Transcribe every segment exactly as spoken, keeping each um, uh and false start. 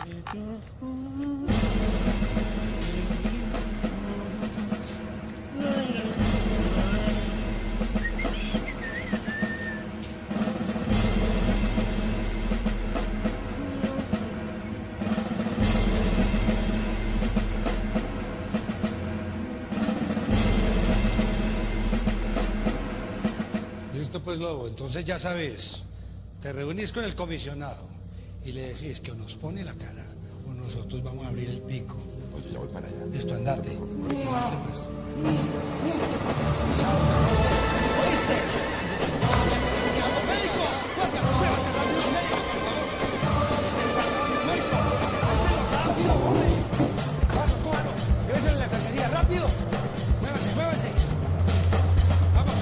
Pues Lobo, entonces ya sabes, te reunís con el comisionado y le decís que o nos pone la cara o nosotros vamos a abrir el pico. Oye, ya voy para allá. Listo, andate. ¿Oíste? ¡Médico! ¡Guardia! ¡Muévase rápido, médico! ¡Rápido, hombre! ¡Cójalo, cójalo! ¡Llévese en la enfermería! ¡Rápido! ¡Muévase, muévase! ¡Vamos!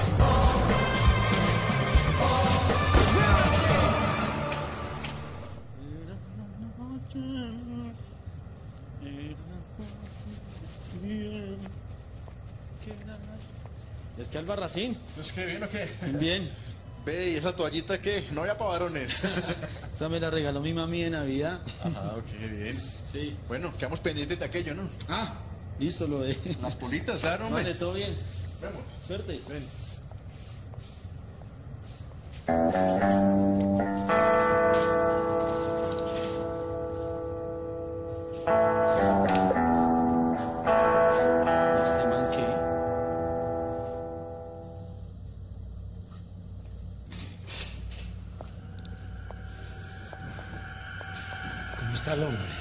¿Es que Albarracín? ¿Es que bien o qué? Bien. Ve, ¿y esa toallita qué? No había para varones. Esa me la regaló mi mami de Navidad. Ajá, ok, bien. Sí. Bueno, quedamos pendientes de aquello, ¿no? Ah, listo, lo de... Las politas, ¿sabes, hombre? Vale, todo bien. Vemos. Suerte. Ven. ¿Este man qué? ¿Cómo está el hombre?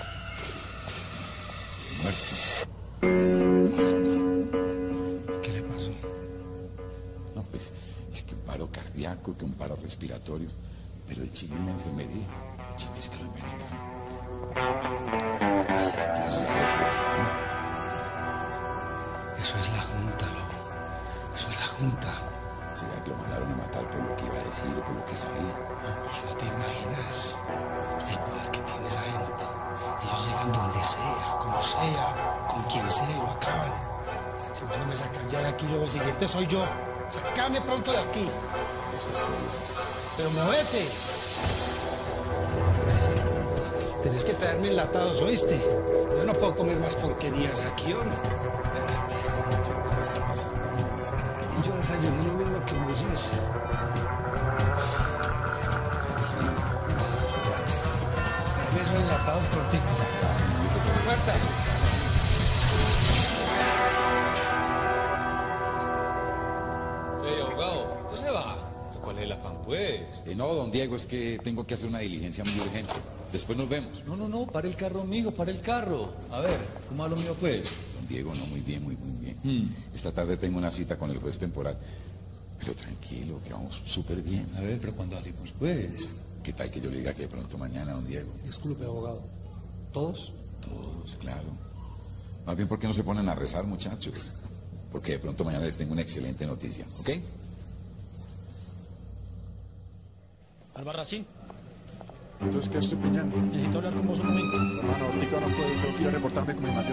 Muerto. ¿Qué le pasó? No, pues, es que un paro cardíaco, que un paro respiratorio. Pero el chisme en la enfermería, el chisme es que lo envenenaron. Maldita sea, pues, ¿no? Eso es la Junta, Lobo. Eso es la Junta. ¿Será que lo mandaron a matar por lo que iba a decir o por lo que sabía? No, pues te imaginas el poder que tiene esa gente. Ellos llegan donde sea, como sea, con quien sea y lo acaban. Si vos no me sacas ya de aquí, luego el siguiente soy yo. Sácame pronto de aquí. Eso es todo. Pero movete. Tenés que traerme enlatados, ¿oíste? Yo no puedo comer más porquerías aquí, ¿o no? Espérate. ¿Qué es lo que te está pasando? Yo desayuné lo mismo que Moisés. Espérate. Tráeme esos enlatados prontico. Puerta. Hey, abogado, ¿qué se va? ¿Cuál es el afán, pues? Eh, no, don Diego, es que tengo que hacer una diligencia muy urgente. Después nos vemos. No, no, no, para el carro, mijo, para el carro. A ver, ¿cómo va lo mío, pues? Don Diego, no, muy bien, muy, muy bien. Hmm. Esta tarde tengo una cita con el juez temporal. Pero tranquilo, que vamos súper bien. A ver, pero cuando salimos, pues. ¿Qué tal que yo le diga que de pronto mañana, don Diego? Disculpe, abogado. ¿Todos? Todos, claro. Más bien, ¿por qué no se ponen a rezar, muchachos? Porque de pronto mañana les tengo una excelente noticia, ¿ok? Albarracín, Entonces, ¿qué estoy piñando? necesito hablar con vos un momento. Hermano, ahorita no puedo, tengo que ir a reportarme con mi mayor.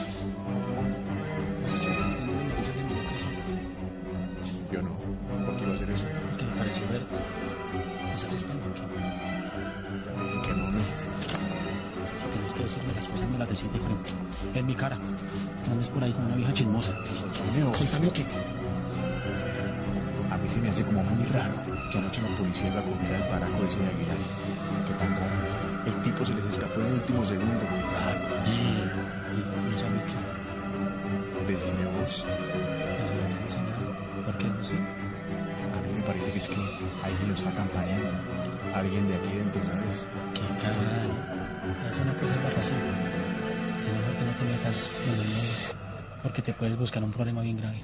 Pues estoy haciendo unas noticias en mi locación. Yo no. ¿Por qué iba a hacer eso? Porque me pareció verte. ¿Me estás esperando aquí? Ya te dije que no, no. Si tienes que decirme las cosas, me las decís de frente. En mi cara. No andes por ahí como una vieja chismosa. Soltame, Suéltame o qué. a mí se me hace como muy raro que anoche la policía iba a coger al paraco ese de Aguilar. Qué tan raro. El tipo se les escapó en el último segundo. Raro. ¿Y eso a mí qué? Decime vos. No, no sé nada. ¿Por qué no sé? A mí me parece que es que alguien lo está campaneando. Alguien de aquí dentro, ¿sabes? Qué cagada. Es una cosa de la razón. Es mejor que no te metas en los medios, porque te puedes buscar un problema bien grave.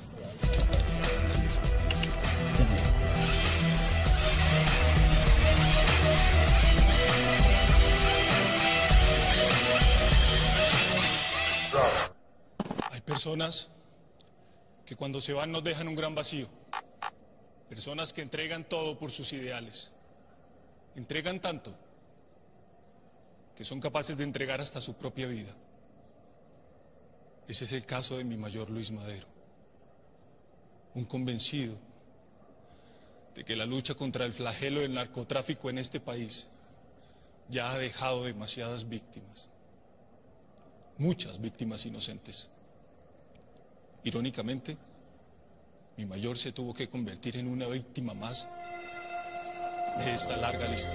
Hay personas que cuando se van nos dejan un gran vacío. Personas que entregan todo por sus ideales. Entregan tanto que son capaces de entregar hasta su propia vida. Ese es el caso de mi mayor Luis Madero. Un convencido de que la lucha contra el flagelo del narcotráfico en este país ya ha dejado demasiadas víctimas, muchas víctimas inocentes. Irónicamente, mi mayor se tuvo que convertir en una víctima más de esta larga lista.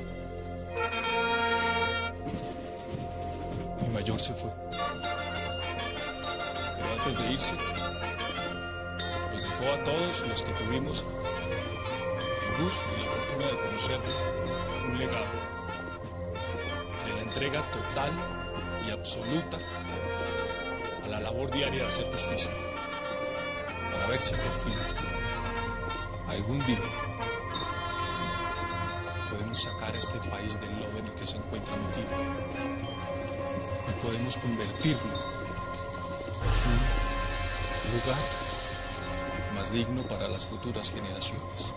Mi mayor se fue, pero antes de irse, nos dejó a todos los que tuvimos el gusto y la fortuna de conocerlo un legado de la entrega total y absoluta a la labor diaria de hacer justicia, para ver si por fin, algún día, podemos sacar a este país del lodo en el que se encuentra metido y podemos convertirlo en un lugar más digno para las futuras generaciones.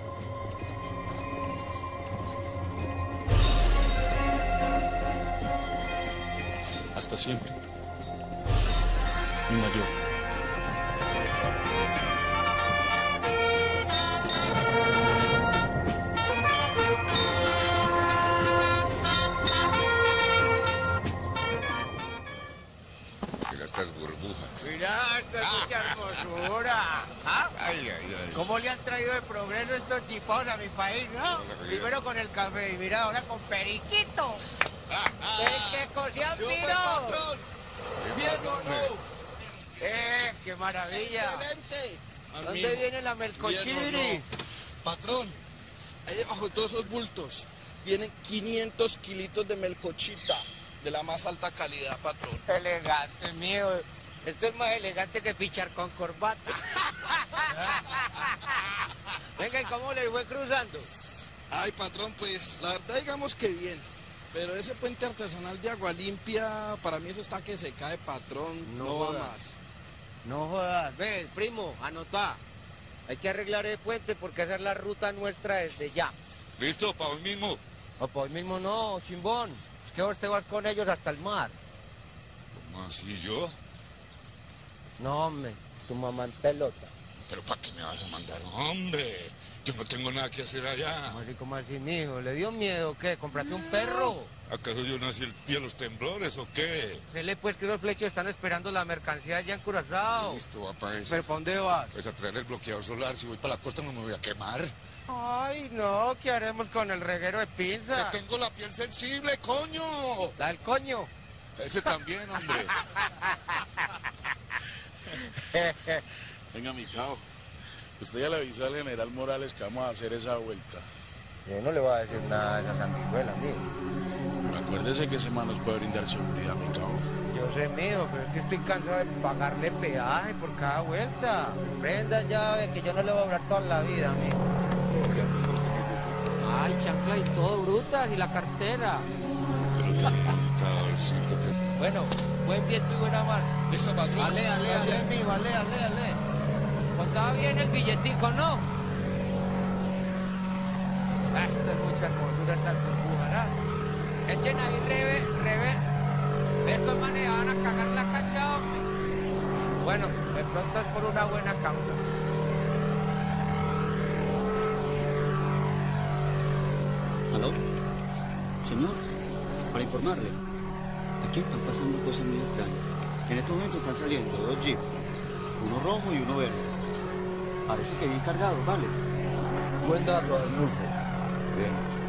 Hasta siempre, mi mayor. Mira estas burbujas. Mira, esto es mucha hermosura. ¿Ah? Ay, ay, ay. ¿Cómo le han traído de progreso estos tipos a mi país, no? Primero con el café y mira ahora con periquito. ¡Qué, qué cosían vino! ¿Bien o no? ¡Eh, qué maravilla! ¡Excelente! ¿Dónde viene la melcochiri? Patrón, ahí debajo de todos esos bultos vienen quinientos kilitos de melcochita de la más alta calidad, patrón. Elegante, mío. Esto es más elegante que pichar con corbata. Venga, ¿y cómo le fue cruzando? Ay, patrón, pues la verdad digamos que bien. Pero ese puente artesanal de agua limpia, para mí eso está que se cae, patrón. No No, va jodas. más. No jodas. Ve, primo, anotá. Hay que arreglar el puente porque esa es la ruta nuestra desde ya. ¿Listo? ¿Para hoy mismo? O pues mismo no, chimbón. Es que vos te vas con ellos hasta el mar. ¿Cómo así yo? No, hombre, tu mamá en pelota. ¿Pero para qué me vas a mandar? ¡Hombre! Yo no tengo nada que hacer allá. ¿Cómo así, cómo así, mijo? ¿Le dio miedo o qué? ¿Compraste un perro? ¿Acaso yo nací el día de los temblores o qué? Séle pues que los flechos están esperando la mercancía allá en Curazao. Listo, va para eso. ¿Pero para dónde vas? Pues a traer el bloqueador solar. Si voy para la costa no me voy a quemar. Ay, no, ¿qué haremos con el reguero de ¡Que pinza? tengo la piel sensible, coño! La del coño. Ese también, hombre. Venga, mi chavo. Usted ya le avisó al general Morales que vamos a hacer esa vuelta. Yo no le voy a decir nada a esa sanguijuela, mijo. Pero acuérdese que ese man nos puede brindar seguridad, mi chavo. Yo sé, mijo, pero es que estoy cansado de pagarle peaje por cada vuelta. Prenda ya, ve, que yo no le voy a durar toda la vida, mijo. Ay, chancla y todo, brutas, y la cartera. Pero tiene bonita bolsita que está. Bueno, buen viento y buena mar. Listo, patrón. Ale, ale, ale, mijo, ale, ale, ale. Contaba bien el billetico, ¿no? Ah, esto es mucha hermosura, esta burbuja, ¿no? Echen ahí reve, reve. Estos manes van a cagar la cancha, hombre. Bueno, de pronto es por una buena causa. ¿Aló? Señor, para informarle, aquí están pasando cosas muy extrañas. En estos momentos están saliendo dos jeeps, uno rojo y uno verde. Parece que bien cargados, ¿vale? Buen dato, Arnulfo. Bien.